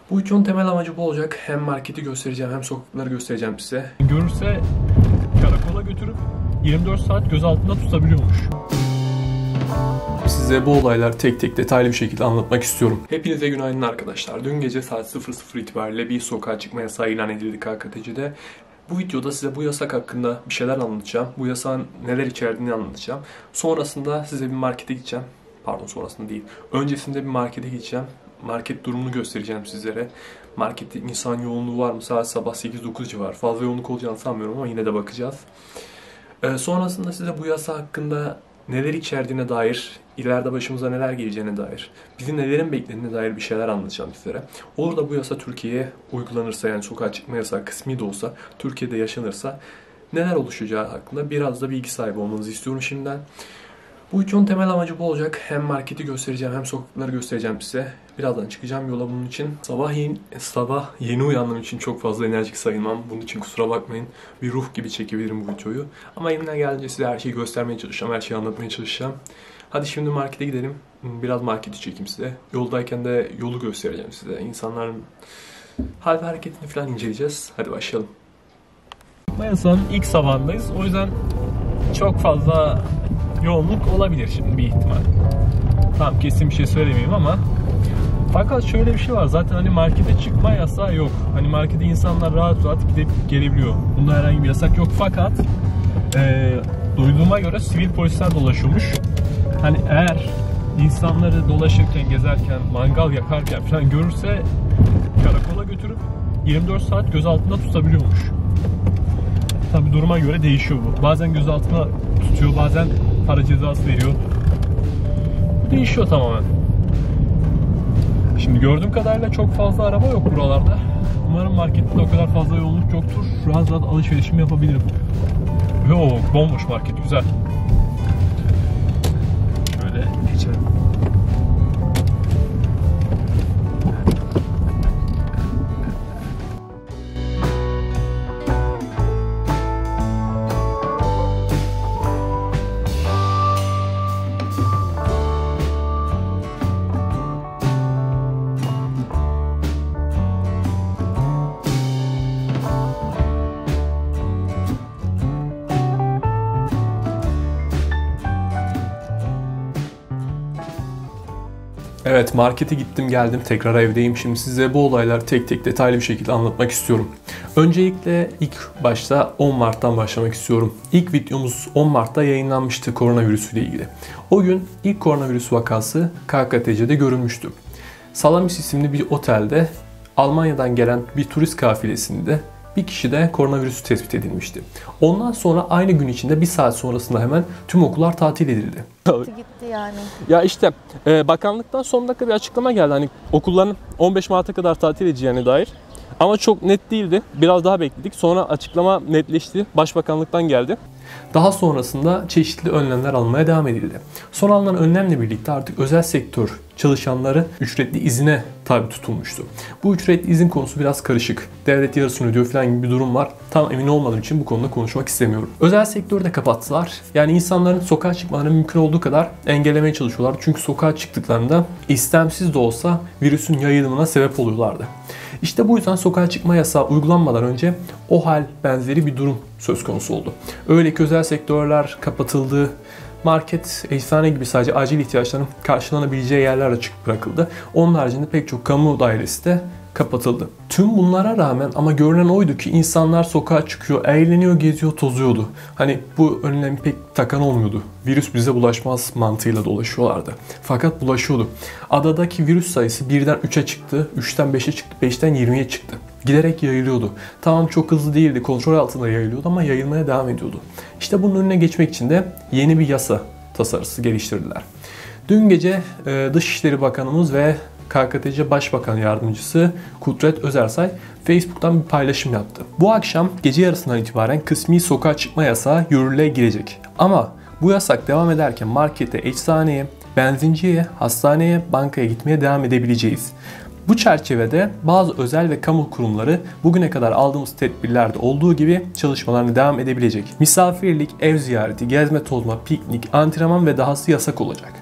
Bu videonun temel amacı bu olacak. Hem marketi göstereceğim hem sokakları göstereceğim size. Görürse karakola götürüp 24 saat gözaltında tutabiliyormuş. Size bu olaylar tek tek detaylı bir şekilde anlatmak istiyorum. Hepinize günaydın arkadaşlar. Dün gece saat 00 itibariyle bir sokağa çıkma yasağı ilan edildi KKTC'de. Bu videoda size bu yasak hakkında bir şeyler anlatacağım. Bu yasağın neler içerdiğini anlatacağım. Sonrasında size bir markete gideceğim. Pardon, sonrasında değil. Öncesinde bir markete gideceğim. Market durumunu göstereceğim sizlere. Markette insan yoğunluğu var mı? Saat sabah 8-9 civarı. Fazla yoğunluk olacağını sanmıyorum ama yine de bakacağız. Sonrasında size bu yasa hakkında neler içerdiğine dair, ileride başımıza neler geleceğine dair, bizi nelerin beklediğine dair bir şeyler anlatacağım sizlere. Olur da bu yasa Türkiye'ye uygulanırsa, yani sokağa çıkma yasağı kısmi de olsa Türkiye'de yaşanırsa neler oluşacağı hakkında biraz da bilgi sahibi olmanızı istiyorum şimdiden. Bu videonun temel amacı bu olacak. Hem marketi göstereceğim hem sokakları göstereceğim size. Birazdan çıkacağım yola bunun için. Sabah yeni uyandığım için çok fazla enerjik sayılmam. Bunun için kusura bakmayın. Bir ruh gibi çekebilirim bu videoyu. Ama elimden geldiğince size her şeyi göstermeye çalışacağım. Her şeyi anlatmaya çalışacağım. Hadi şimdi markete gidelim. Biraz marketi çekeyim size. Yoldayken de yolu göstereceğim size. İnsanların hal ve hareketini falan inceleyeceğiz. Hadi başlayalım. Yasanın ilk sabahındayız. O yüzden çok fazla yoğunluk olabilir şimdi bir ihtimal. Tamam, kesin bir şey söylemeyeyim ama fakat şöyle bir şey var. Zaten hani markete çıkma yasağı yok. Hani markete insanlar rahat rahat gidip gelebiliyor. Bunda herhangi bir yasak yok. Fakat duyduğuma göre sivil polisler dolaşıyormuş. Hani eğer insanları dolaşırken, gezerken, mangal yakarken falan görürse karakola götürüp 24 saat gözaltında tutabiliyormuş. Tabi duruma göre değişiyor bu. Bazen gözaltına tutuyor, bazen para cezası veriyor. Bu değişiyor tamamen. Şimdi gördüğüm kadarıyla çok fazla araba yok buralarda. Umarım markette de o kadar fazla yoğunluk yoktur. Rahat rahat alışverişimi yapabilirim. Yo, bomboş market, güzel. Şöyle geçelim. Evet, markete gittim geldim, tekrar evdeyim. Şimdi size bu olaylar tek tek detaylı bir şekilde anlatmak istiyorum. Öncelikle ilk başta 10 Mart'tan başlamak istiyorum. İlk videomuz 10 Mart'ta yayınlanmıştı koronavirüs ile ilgili. O gün ilk koronavirüs vakası KKTC'de görülmüştü. Salamis isimli bir otelde Almanya'dan gelen bir turist kafilesinde bir kişide koronavirüsü tespit edilmişti. Ondan sonra aynı gün içinde bir saat sonrasında hemen tüm okullar tatil edildi. Gitti yani. Ya işte bakanlıktan son dakika bir açıklama geldi. Hani okulların 15 Mart'a kadar tatil edeceğine dair. Ama çok net değildi. Biraz daha bekledik. Sonra açıklama netleşti. Başbakanlıktan geldi. Daha sonrasında çeşitli önlemler almaya devam edildi. Son alınan önlemle birlikte artık özel sektör çalışanları ücretli izine tabi tutulmuştu. Bu ücretli izin konusu biraz karışık. Devlet yarısını ödüyor falan gibi bir durum var. Tam emin olmadığım için bu konuda konuşmak istemiyorum. Özel sektörü de kapattılar. Yani insanların sokağa çıkmalarını mümkün olduğu kadar engellemeye çalışıyorlar. Çünkü sokağa çıktıklarında istemsiz de olsa virüsün yayılımına sebep oluyorlardı. İşte bu yüzden sokağa çıkma yasağı uygulanmadan önce o hal benzeri bir durum söz konusu oldu. Öyle ki özel sektörler kapatıldı. Market, eczane gibi sadece acil ihtiyaçların karşılanabileceği yerler açık bırakıldı. Onun haricinde pek çok kamu dairesi de kapatıldı. Tüm bunlara rağmen ama görünen oydu ki insanlar sokağa çıkıyor, eğleniyor, geziyor, tozuyordu. Hani bu önlemi pek takan olmuyordu. Virüs bize bulaşmaz mantığıyla dolaşıyorlardı. Fakat bulaşıyordu. Adadaki virüs sayısı 1'den 3'e çıktı, 3'ten 5'e çıktı, 5'ten 20'ye çıktı. Giderek yayılıyordu. Tamam, çok hızlı değildi, kontrol altında yayılıyordu ama yayılmaya devam ediyordu. İşte bunun önüne geçmek için de yeni bir yasa tasarısı geliştirdiler. Dün gece Dışişleri Bakanımız ve KKTC Başbakan Yardımcısı Kudret Özersay Facebook'tan bir paylaşım yaptı. Bu akşam gece yarısından itibaren kısmi sokağa çıkma yasağı yürürlüğe girecek. Ama bu yasak devam ederken markete, eczaneye, benzinciye, hastaneye, bankaya gitmeye devam edebileceğiz. Bu çerçevede bazı özel ve kamu kurumları bugüne kadar aldığımız tedbirlerde olduğu gibi çalışmalarına devam edebilecek. Misafirlik, ev ziyareti, gezme tozma, piknik, antrenman ve dahası yasak olacak.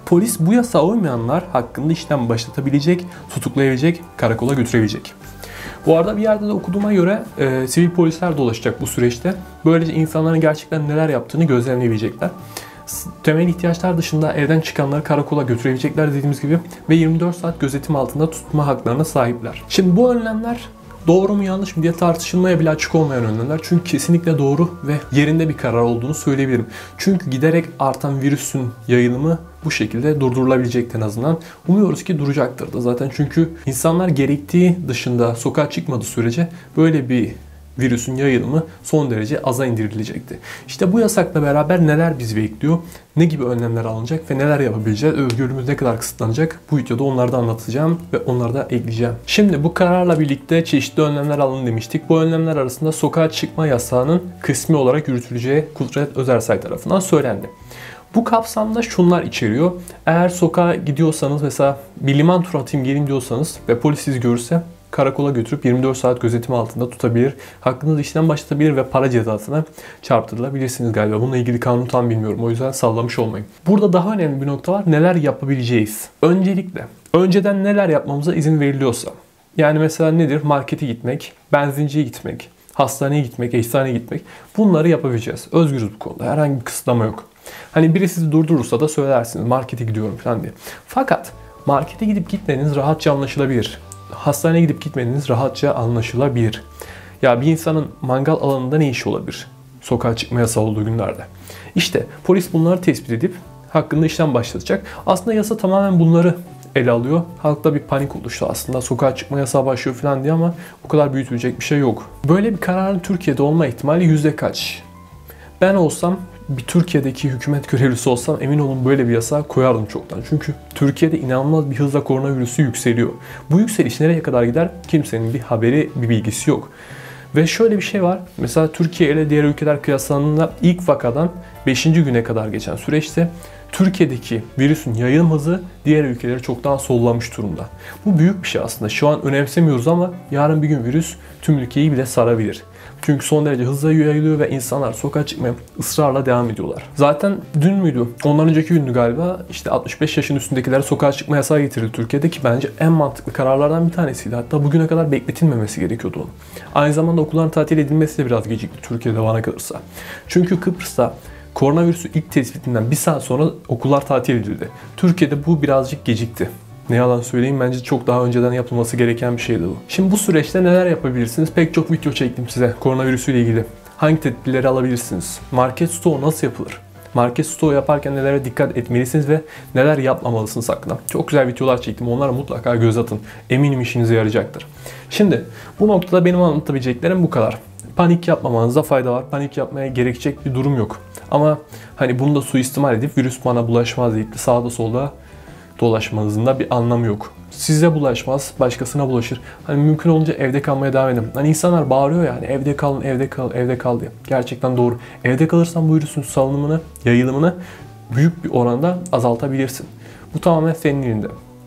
Polis bu yasağa uymayanlar hakkında işlem başlatabilecek, tutuklayabilecek, karakola götürebilecek. Bu arada bir yerde de okuduğuma göre sivil polisler dolaşacak bu süreçte. Böylece insanların gerçekten neler yaptığını gözlemleyebilecekler. Temel ihtiyaçlar dışında evden çıkanları karakola götürebilecekler dediğimiz gibi ve 24 saat gözetim altında tutma haklarına sahipler. Şimdi bu önlemler doğru mu yanlış mı diye tartışılmaya bile açık olmayan önlemler. Çünkü kesinlikle doğru ve yerinde bir karar olduğunu söyleyebilirim. Çünkü giderek artan virüsün yayılımı bu şekilde durdurulabilecektir en azından. Umuyoruz ki duracaktır da zaten. Çünkü insanlar gerektiği dışında sokağa çıkmadığı sürece böyle bir virüsün yayılımı son derece aza indirilecekti. İşte bu yasakla beraber neler bizi bekliyor, ne gibi önlemler alınacak ve neler yapabileceğiz, özgürlüğümüz ne kadar kısıtlanacak bu videoda onları da anlatacağım ve onları da ekleyeceğim. Şimdi bu kararla birlikte çeşitli önlemler alın demiştik. Bu önlemler arasında sokağa çıkma yasağının kısmi olarak yürütüleceği Kudret Özersay tarafından söylendi. Bu kapsamda şunlar içeriyor. Eğer sokağa gidiyorsanız mesela bir liman turu atayım gelin diyorsanız ve polis sizi görürse karakola götürüp 24 saat gözetim altında tutabilir, hakkınızda işlem başlatabilir ve para cezasına çarptırılabilirsiniz galiba. Bununla ilgili kanunu tam bilmiyorum. O yüzden sallamış olmayın. Burada daha önemli bir nokta var. Neler yapabileceğiz? Öncelikle, önceden neler yapmamıza izin veriliyorsa. Yani mesela nedir? Markete gitmek, benzinciye gitmek, hastaneye gitmek, eczaneye gitmek. Bunları yapabileceğiz. Özgürüz bu konuda. Herhangi bir kısıtlama yok. Hani biri sizi durdurursa da söylersiniz markete gidiyorum falan diye. Fakat markete gidip gitmeniz rahatça anlaşılabilir. Hastaneye gidip gitmeniz rahatça anlaşılabilir. Ya bir insanın mangal alanında ne işi olabilir? Sokağa çıkma yasağı olduğu günlerde. İşte polis bunları tespit edip hakkında işlem başlatacak. Aslında yasa tamamen bunları ele alıyor. Halkta bir panik oluştu aslında. Sokağa çıkma yasağı başlıyor falan diye ama bu kadar büyütülecek bir şey yok. Böyle bir kararın Türkiye'de olma ihtimali yüzde kaç? Ben olsam, bir Türkiye'deki hükümet görevlisi olsam emin olun böyle bir yasa koyardım çoktan. Çünkü Türkiye'de inanılmaz bir hızla koronavirüsü yükseliyor. Bu yükseliş nereye kadar gider? Kimsenin bir haberi, bir bilgisi yok. Ve şöyle bir şey var. Mesela Türkiye ile diğer ülkeler kıyaslandığında ilk vakadan 5. güne kadar geçen süreçte Türkiye'deki virüsün yayılım hızı diğer ülkeleri çoktan sollamış durumda. Bu büyük bir şey aslında. Şu an önemsemiyoruz ama yarın bir gün virüs tüm ülkeyi bile sarabilir. Çünkü son derece hızla yayılıyor ve insanlar sokağa çıkmaya ısrarla devam ediyorlar. Zaten dün müydü? Ondan önceki gündü galiba. İşte 65 yaşın üstündekilere sokağa çıkma yasağı getirildi Türkiye'de ki bence en mantıklı kararlardan bir tanesiydi. Hatta bugüne kadar bekletilmemesi gerekiyordu onun. Aynı zamanda okulların tatil edilmesi de biraz gecikti Türkiye'de bana kalırsa. Çünkü Kıbrıs'ta koronavirüsü ilk tespitinden bir saat sonra okullar tatil edildi. Türkiye'de bu birazcık gecikti. Ne yalan söyleyeyim bence çok daha önceden yapılması gereken bir şeydi bu. Şimdi bu süreçte neler yapabilirsiniz? Pek çok video çektim size koronavirüsüyle ilgili. Hangi tedbirleri alabilirsiniz? Market stoğu nasıl yapılır? Market stoğu yaparken nelere dikkat etmelisiniz ve neler yapmamalısınız hakkında. Çok güzel videolar çektim. Onlara mutlaka göz atın. Eminim işinize yarayacaktır. Şimdi bu noktada benim anlatabileceklerim bu kadar. Panik yapmamanıza fayda var. Panik yapmaya gerekecek bir durum yok. Ama hani bunu da suistimal edip virüs bana bulaşmaz deyip de sağda solda dolaşmanızın da bir anlamı yok. Size bulaşmaz, başkasına bulaşır. Hani mümkün olunca evde kalmaya devam edin. Hani insanlar bağırıyor ya hani evde kalın, evde kal, evde kal diye. Gerçekten doğru. Evde kalırsan bu virüsün salınımını, yayılımını büyük bir oranda azaltabilirsin. Bu tamamen senin elinde.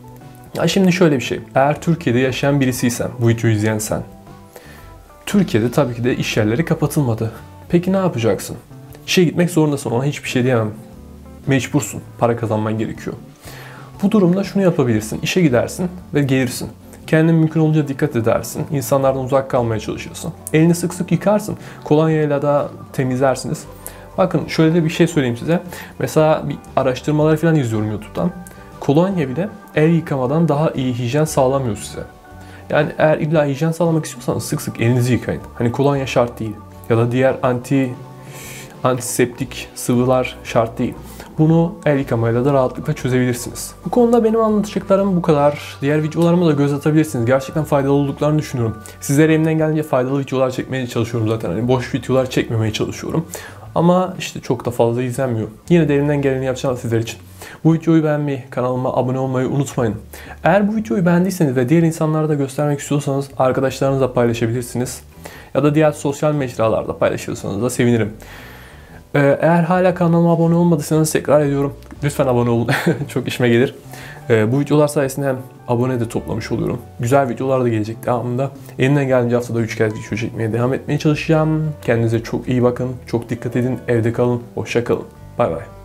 Ya şimdi şöyle bir şey. Eğer Türkiye'de yaşayan birisiysen, bu videoyu izleyen sen. Türkiye'de tabii ki de iş yerleri kapatılmadı. Peki ne yapacaksın? İşe gitmek zorundasın. Ona hiçbir şey diyemem. Mecbursun. Para kazanman gerekiyor. Bu durumda şunu yapabilirsin. İşe gidersin ve gelirsin. Kendine mümkün olunca dikkat edersin. İnsanlardan uzak kalmaya çalışırsın. Elini sık sık yıkarsın. Kolonyayla da temizlersiniz. Bakın şöyle de bir şey söyleyeyim size. Mesela bir araştırmalar falan izliyorum YouTube'dan. Kolonya bile el yıkamadan daha iyi hijyen sağlamıyor size. Yani eğer illa hijyen sağlamak istiyorsanız sık sık elinizi yıkayın. Hani kolonya şart değil. Ya da diğer antiseptik sıvılar şart değil. Bunu el yıkamayla da rahatlıkla çözebilirsiniz. Bu konuda benim anlatacaklarım bu kadar. Diğer videolarıma da göz atabilirsiniz. Gerçekten faydalı olduklarını düşünüyorum. Sizlere elimden gelince faydalı videolar çekmeye çalışıyorum zaten. Hani boş videolar çekmemeye çalışıyorum. Ama işte çok da fazla izlenmiyor. Yine de elimden geleni yapacağım sizler için. Bu videoyu beğenmeyi, kanalıma abone olmayı unutmayın. Eğer bu videoyu beğendiyseniz ve diğer insanlara da göstermek istiyorsanız arkadaşlarınızla paylaşabilirsiniz. Ya da diğer sosyal mecralarda paylaşırsanız da sevinirim. Eğer hala kanalıma abone olmadıysanız tekrar ediyorum. Lütfen abone olun. Çok işime gelir. Bu videolar sayesinde hem abone de toplamış oluyorum. Güzel videolar da gelecek devamında. Elimden geldiğince haftada 3 kez video çekmeye devam etmeye çalışacağım. Kendinize çok iyi bakın. Çok dikkat edin. Evde kalın. Hoşça kalın. Bay bay.